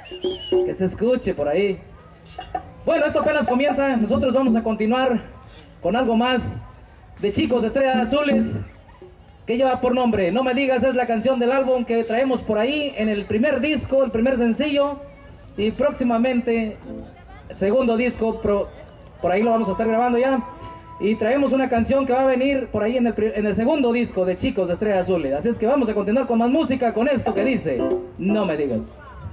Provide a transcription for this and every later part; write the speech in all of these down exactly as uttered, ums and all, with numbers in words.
Que se escuche por ahí. Bueno, esto apenas comienza. Nosotros vamos a continuar con algo más de Chicos Estrellas Azules, que lleva por nombre No Me Digas. Es la canción del álbum que traemos por ahí en el primer disco, el primer sencillo. Y próximamente el segundo disco, pro, por ahí lo vamos a estar grabando ya. Y traemos una canción que va a venir por ahí en el, en el segundo disco de Chicos de Estrellas Azules. Así es que vamos a continuar con más música, con esto que dice No Me Digas.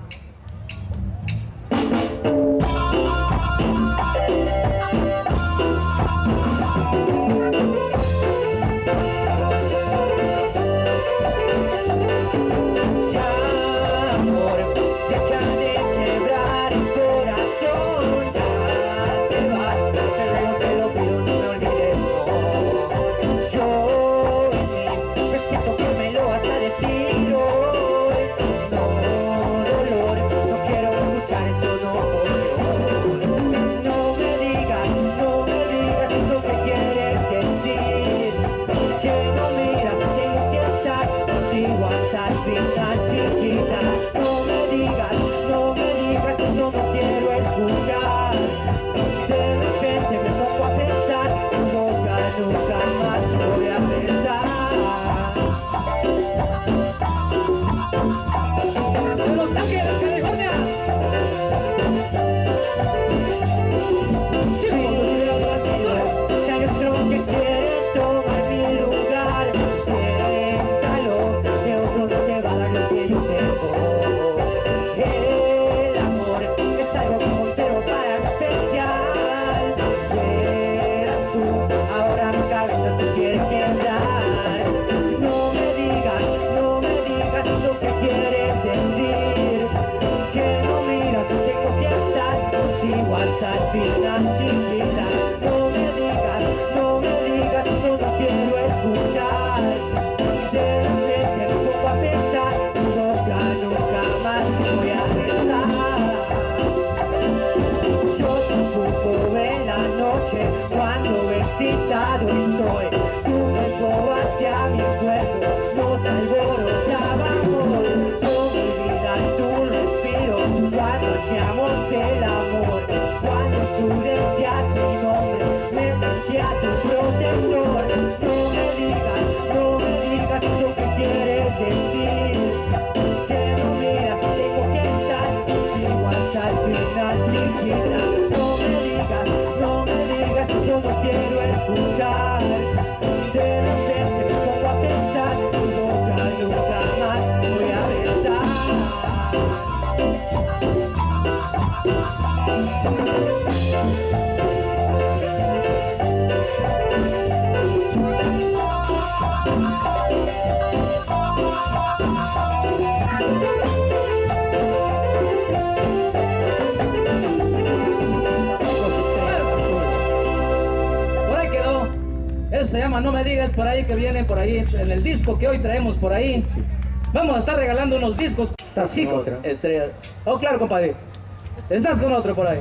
Se llama No Me Digas, por ahí, que viene por ahí en el disco que hoy traemos por ahí. Vamos a estar regalando unos discos. Estás chico, Estrella. Oh, claro, compadre. Estás con otro por ahí.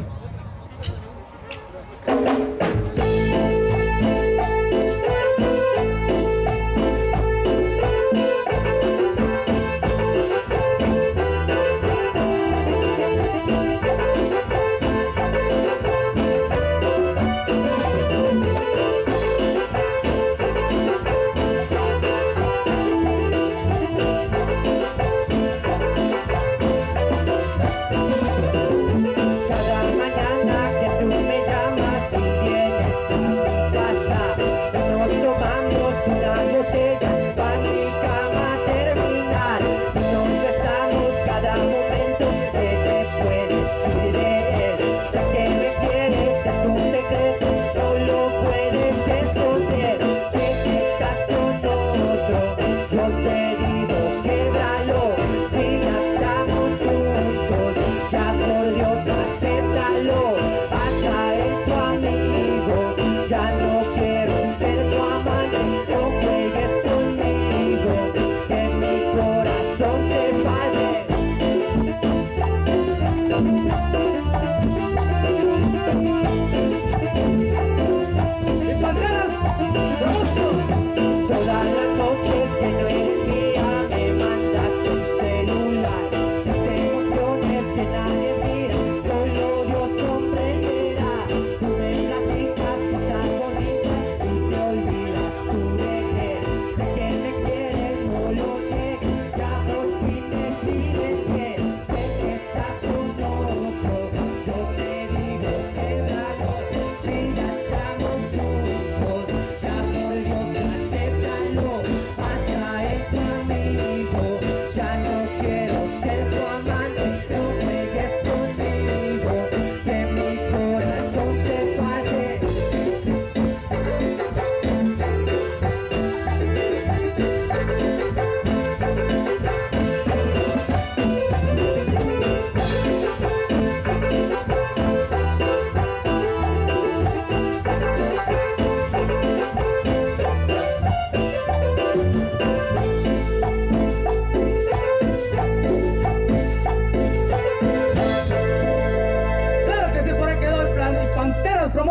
Cada mañana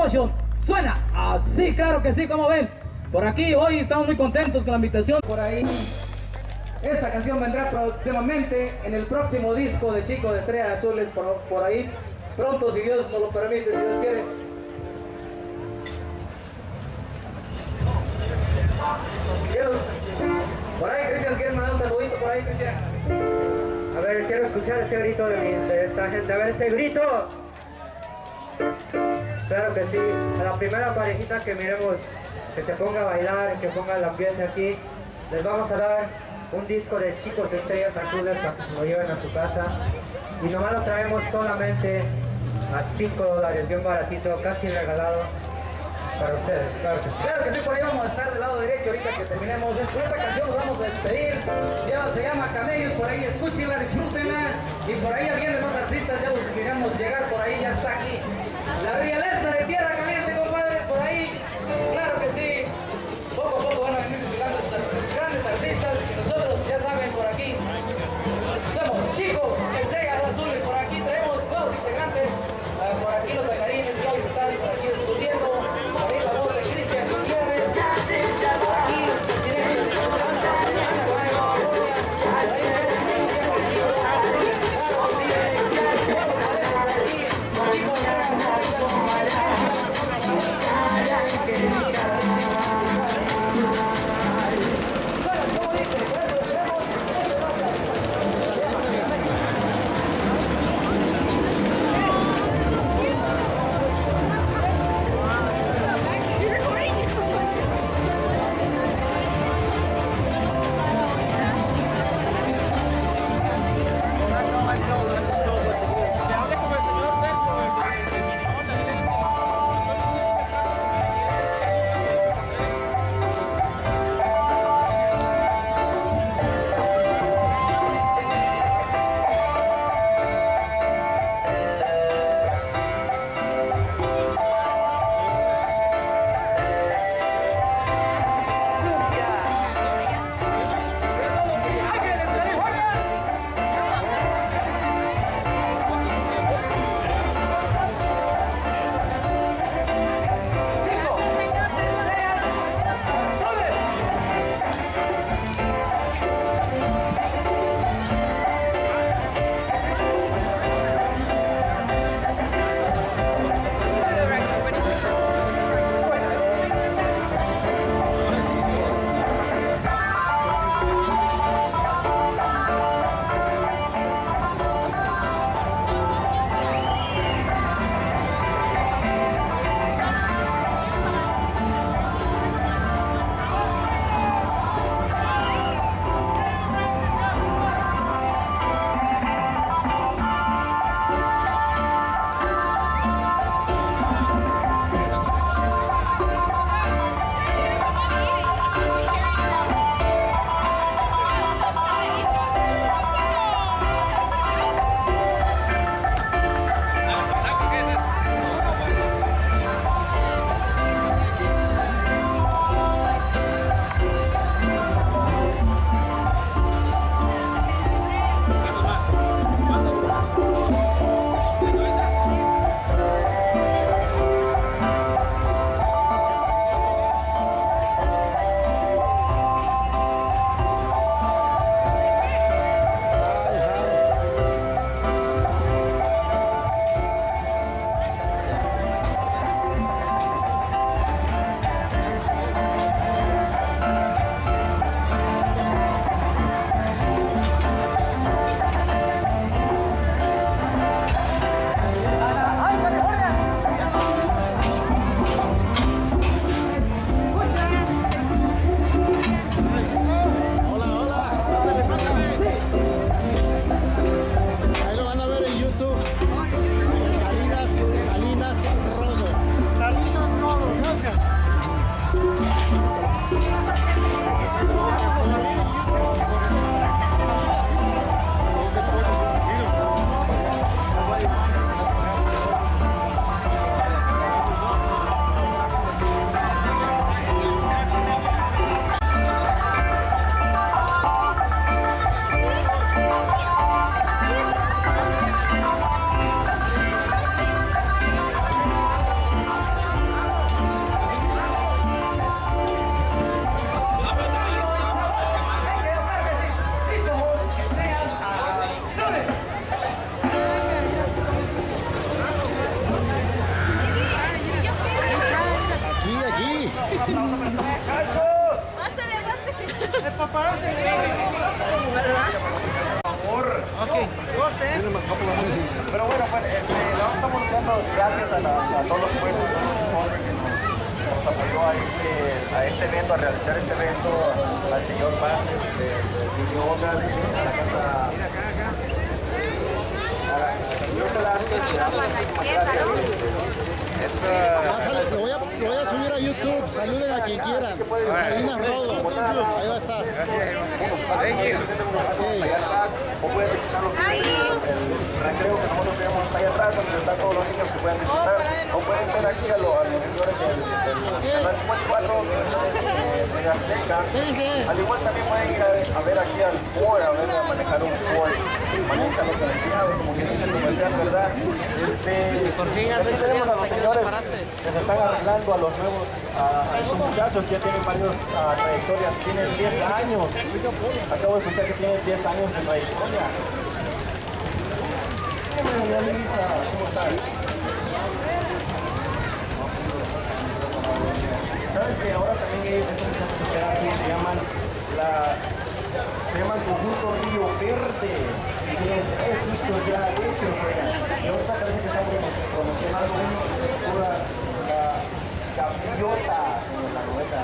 Promotion. Suena así, claro que sí, como ven. Por aquí hoy estamos muy contentos con la invitación. Por ahí, esta canción vendrá próximamente en el próximo disco de Chicos de Estrellas Azules, por, por ahí, pronto, si Dios nos lo permite, si Dios quiere. Quiero, por ahí, Cristian, ¿quieres mandar un saludito por ahí, Cristian? A ver, quiero escuchar ese grito de, mi, de esta gente. A ver, ese grito. Claro que sí. A la primera parejita que miremos, que se ponga a bailar, que ponga el ambiente aquí, les vamos a dar un disco de Chicos Estrellas Azules para que se lo lleven a su casa. Y nomás lo traemos solamente a cinco dólares, bien baratito, casi regalado para ustedes. Claro que sí. Claro que sí, por ahí vamos a estar del lado derecho ahorita que terminemos. Después de esta canción nos vamos a despedir. Ya se llama Camellos, por ahí escúchenla, disfrútenla. Y por ahí vienen más artistas, ya los queremos llegar por ahí, ya está aquí. La realeza de Tierra Caliente, compadres, por ahí. Claro que sí. Poco a poco van a venir llegando estos grandes artistas que nosotros, ya saben, por aquí somos Chicos Estrellas Azules. Por aquí tenemos dos integrantes. Uh, por aquí los bailarines ya están por aquí discutiendo. Por ahí la voz de Cristian Gutiérrez. Por aquí el presidente de la Ana Guay, Pero bueno, pues este, no, estamos dando gracias a, la, a todos los pueblos que nos apoyó a este, a este evento, a realizar este evento, al señor Vázquez de Videogas, a la casa, a la señor Velázquez, y a muchísimas gracias. Pásale, lo, voy a, lo voy a subir a YouTube, saluden a quien quieran. Salinas Rodo, ahí va a estar. Thank you. O pueden visitar los el recreo que nosotros tenemos allá atrás, donde están todos los niños que pueden visitar. O pueden ver aquí a los, a los señores del canal cincuenta y cuatro de Azteca. Al igual también pueden ir a, a ver aquí al Ford, a ver a manejar un Ford. Manejan los empleados, como que dice el comercial, ¿verdad? Este, aquí tenemos a los señores que se están arreglando a los nuevos, a, a estos muchachos que ya tienen varios uh, trayectorias, tienen diez años. Acabo de escuchar que tienen diez años de trayectoria. ¿Cómo estás? ¿Sabes que ahora también hay estos muchachos que quedan aquí, se llaman la... se llaman Conjunto Río Verde, y tienen tres discos ya hechos, oigan. Y ahorita parece que estamos promocionando uno que se llama la Gaviota, la novela.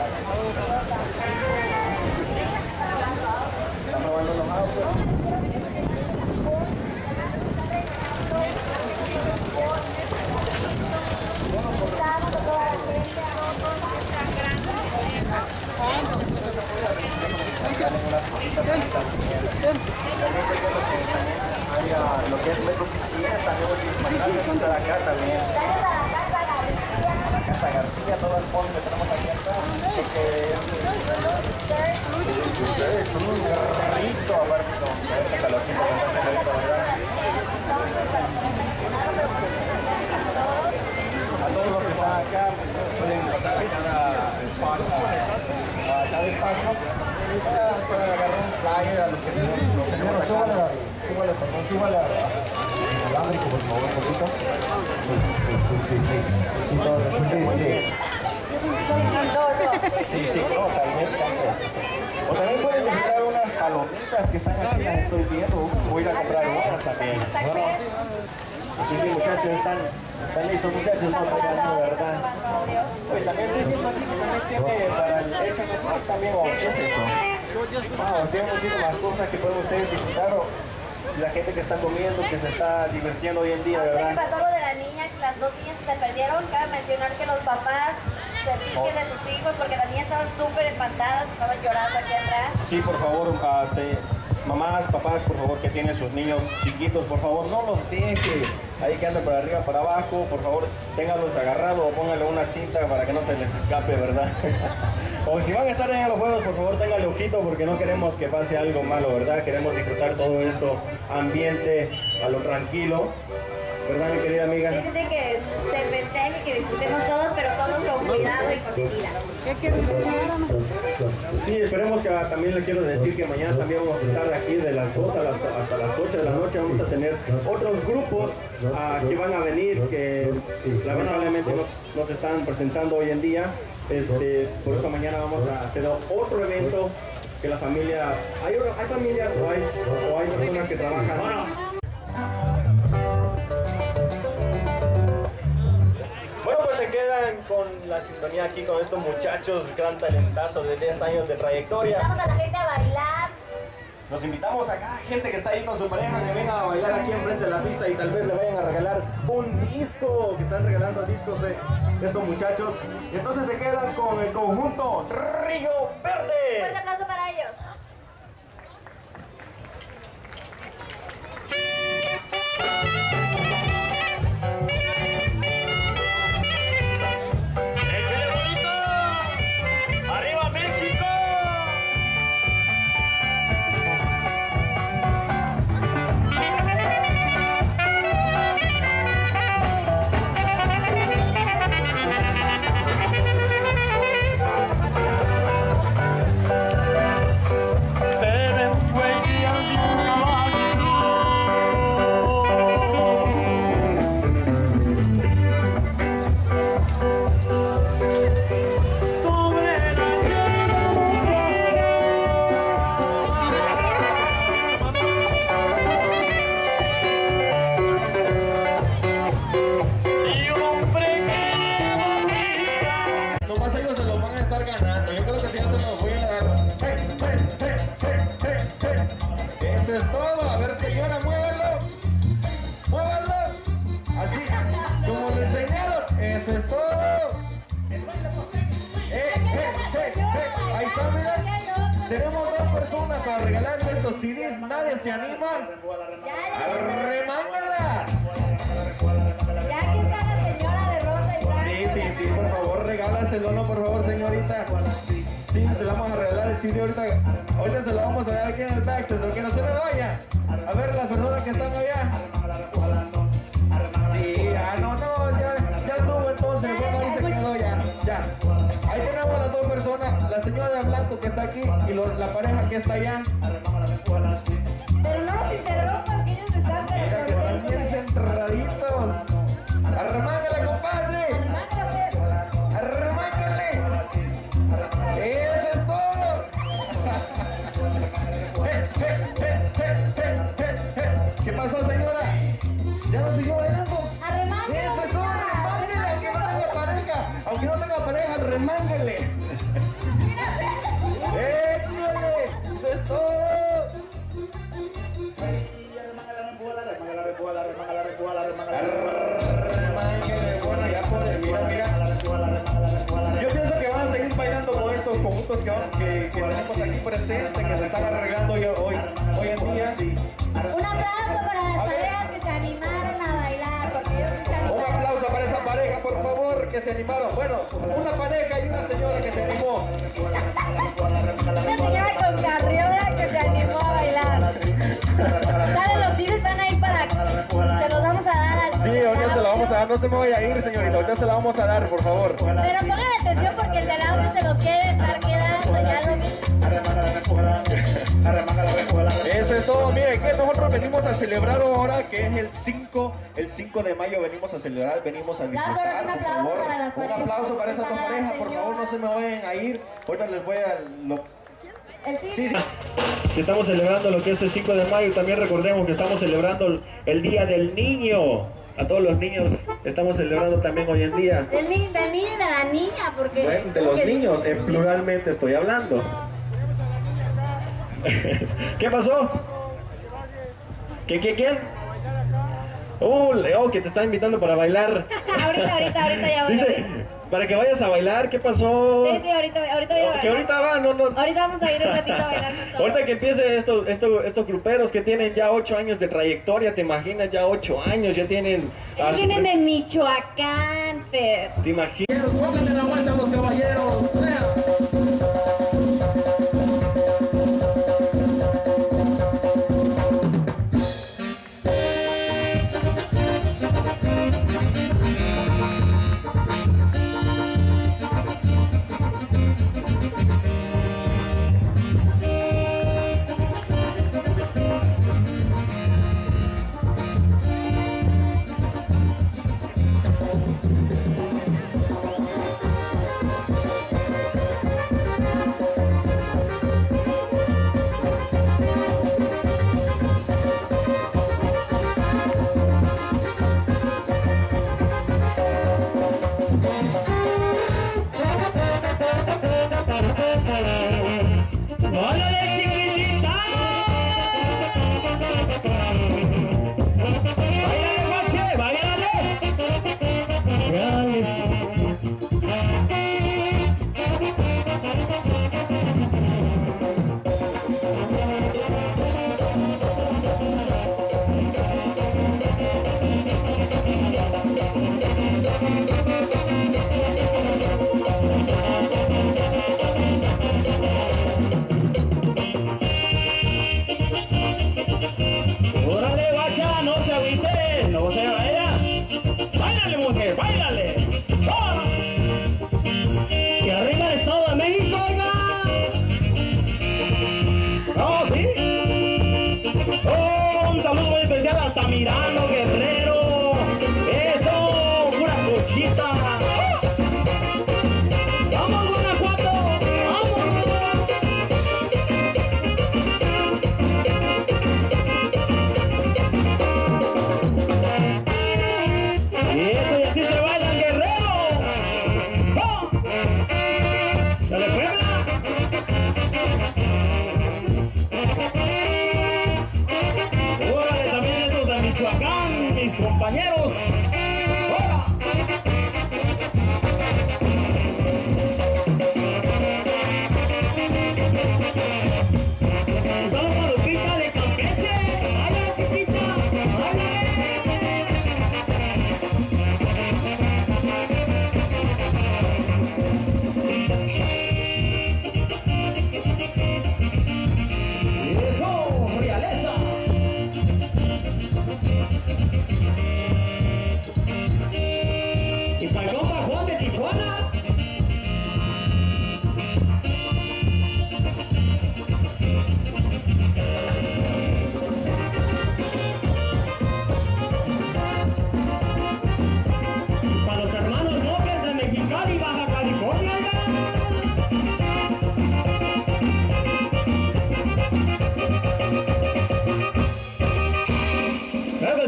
Están probando los autos. Lo que es Metro Oficina, también muchísimas gracias por estar acá también. La Casa García, todo el fondo que tenemos aquí atrás. Que es un rito, aparte con esta calorcita que está ahorita, ¿verdad? A todos los que están acá, pueden pasar a cada espacio, a cada espacio. Para agarrar un flyer a los que tenemos acá. Súbale, perdón, súbale al ámbrico, por favor, un poquito. Sí, sí, sí, sí, sí. Sí, todo, sí, sí. Sí, sí, no, tal vez tantas. O también pueden visitar unas palomitas que están aquí, las estoy viendo. Voy a ir a comprar unas también. Bueno, sí, sí, muchachos, están, están listos, muchachos, no traigan, ¿verdad? Oye, también estoy viendo aquí que también tiene para el H M P también, ¿o qué es eso? Wow, tiene muchísimas cosas que pueden ustedes visitar. La gente que está comiendo, que se está divirtiendo hoy en día, ¿verdad? ¿Qué pasó lo de la niña, las dos niñas que se perdieron? Cabe mencionar que los papás se fijen de sus hijos porque las niñas estaban súper espantadas, estaban llorando aquí atrás. Sí, por favor, uh, sí. Mamás, papás, por favor, que tienen sus niños chiquitos, por favor, no los deje ahí que andan para arriba, para abajo, por favor, ténganlos agarrados o pónganle una cinta para que no se les escape, ¿verdad? O si van a estar en los juegos, por favor, ténganle ojito porque no queremos que pase algo malo, ¿verdad? Queremos disfrutar todo esto, ambiente a lo tranquilo, ¿verdad, mi querida amiga? Sí, sí, que se festeje, que disfrutemos todos, pero todos con cuidado y con medida. Sí, esperemos que también les quiero decir que mañana también vamos a estar aquí de las dos a las, hasta las ocho de la noche. Vamos a tener otros grupos uh, que van a venir, que lamentablemente nos, nos están presentando hoy en día. Este, por eso mañana vamos a hacer otro evento que la familia, hay, hay familias o hay, o hay personas que trabajan. Bueno, pues se quedan con la sintonía aquí con estos muchachos, gran talentazo de diez años de trayectoria. Invitamos a la gente a bailar. Los invitamos acá, gente que está ahí con su pareja, que vengan a bailar aquí enfrente de la pista y tal vez le vayan a regalar un disco, que están regalando discos de estos muchachos. Y entonces se quedan con el conjunto Río Verde. Fuerte aplauso para ellos. está, miren. Tenemos dos personas para regalar estos C Ds. Nadie se anima. ¡Arremángala! Ya aquí está la señora de rosa y blanco. Sí, sí, sí, por favor, regálaselo, no, por favor, señorita. Sí, se la vamos a regalar el C D ahorita. Ahorita se lo vamos a dar aquí en el backstage, aunque no se me vaya. A ver las personas que están allá. Sí, ah, no, no, ya, ya estuvo entonces. Bueno, ahí se quedó ya, ya. Ahí tenemos las dos personas, la señora de blanco que está aquí y lo, la pareja que está allá. Pero no los interrumpas, que ellos están Mira que están bien centraditos. ¡Arremángale, compadre! ¡Arremángale! ¡Eso es todo! ¿Qué pasó, señora? ¿Ya no siguió bailando? Arremángale, ¡Eso es todo! ¡Arremángale, aunque no tenga pareja! Aunque no tenga pareja, arremángale. ¡Échale! ¡Eso es todo! Yo pienso que van a seguir bailando con estos conjuntos que, que, que tenemos aquí presentes, que se están arreglando hoy, hoy, hoy en día. Un aplauso para las parejas que se animaron a bailar, porque ellos sí se Un animaron. aplauso para esa pareja, por favor, que se animaron. Bueno, una pareja y una señora que se animó. Una señora con carriola que se animó a bailar. ¿Saben? Los C Ds están ahí para... Se los vamos a dar al... Sí, ahorita se la vamos a dar. No se me vaya a ir, señorita. Ahorita se la vamos a dar, por favor. Pero pongan atención porque el del audio se los quiere estar quedando. Ya lo vi. Eso es todo. Miren, que nosotros venimos a celebrar ahora, que es el cinco, el cinco de mayo. Venimos a celebrar, venimos a disfrutar, un por aplauso favor. para las Un parejas. aplauso para esas dos Para la parejas, por favor, no se me vayan a ir. Ahorita les voy a... Lo... El C D. Sí, sí. Estamos celebrando lo que es el cinco de mayo. También recordemos que estamos celebrando el Día del Niño. A todos los niños estamos celebrando también hoy en día. Del, ni del niño y de la niña, porque... Bueno, de los niños, en pluralmente estoy hablando. ¿Qué pasó? ¿Qué, qué, quién? Uh, Leo, que te está invitando para bailar. ahorita, ahorita, ahorita ya voy. Dice, para que vayas a bailar, ¿qué pasó? Sí, sí, ahorita, ahorita voy a bailar. Que ahorita va, no, no. Ahorita vamos a ir un ratito a bailar con todos. Ahorita que empiece estos, estos, estos gruperos que tienen ya ocho años de trayectoria, ¿te imaginas? Ya ocho años, ya tienen... Ellos vienen de Michoacán, Fer. ¿Te imaginas? Pónganle la vuelta a los caballeros. Altamirano, Guerrero, eso, pura cochita. ¡Vamos, Guanajuato! ¡Vamos! Y eso, y así se bailan, Guerrero. ¡Oh! ¡Dale, Puebla! Michoacán, mis compañeros. ¡Hola!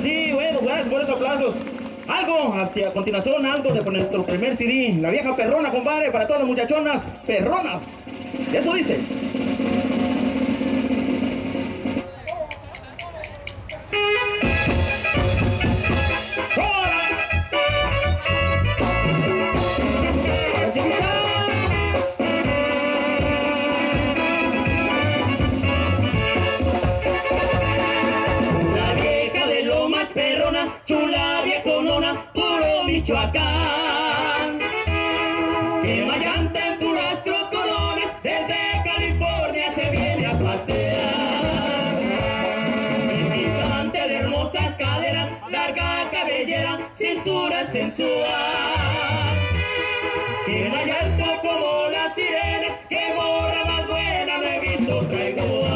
que sí, bueno, gracias por esos aplausos. Algo, hacia a continuación, algo de nuestro primer C D, La Vieja Perrona, compadre, para todas las muchachonas perronas. Eso dice. Chula viejonona, puro Michoacán, que mayante en puras trocolones, desde California se viene a pasear. Gigante de hermosas caderas, larga cabellera, cintura sensual, que mayante como las sirenas, que morra más buena no he visto otra igual.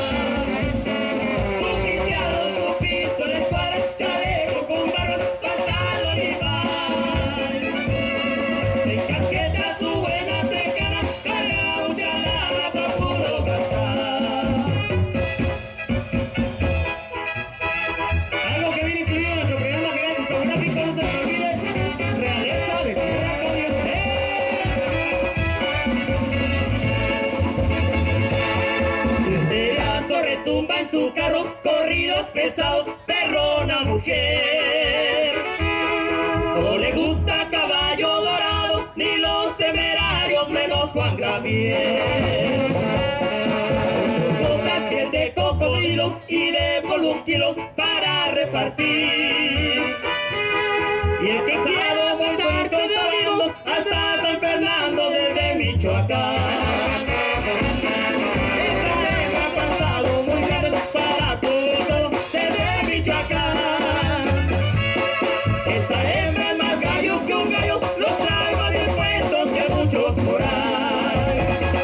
En su carro, corridos pesados, perrona mujer. No le gusta Caballo Dorado, ni los temerarios, menos Juan Gabriel. Con sus botas piel de cocodrilo y de polvo un kilo para repartir. Y el que sabe pasarse de amigos hasta San Fernando desde Michoacán. Esa hembra es más gallo que un gallo, los traigo bien puestos que muchos por ahí.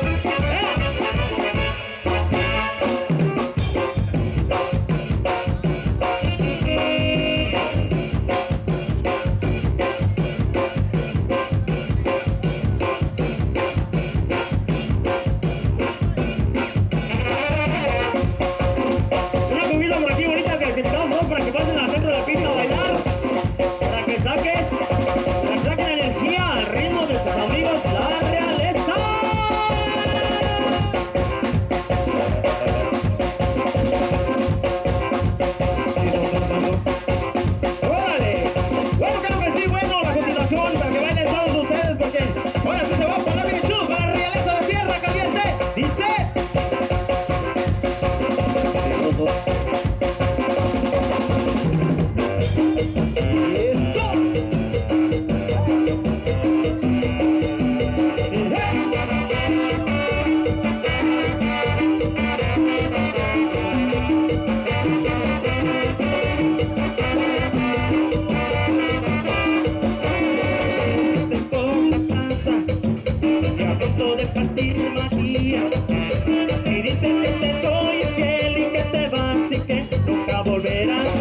Una comida por aquí bonita que les invitamos para que pasen al centro de la pista a bailar. Saques, saquen energía al ritmo de tus amigos La Realeza. ¡Órale! Bueno, claro que sí, bueno, la continuación para que bailen todos ustedes, porque ahora sí se va a poner bien chulo para La Realeza de Tierra Caliente. Dice. De partir magia y dices que te soy fiel y que te vas y que nunca volverás.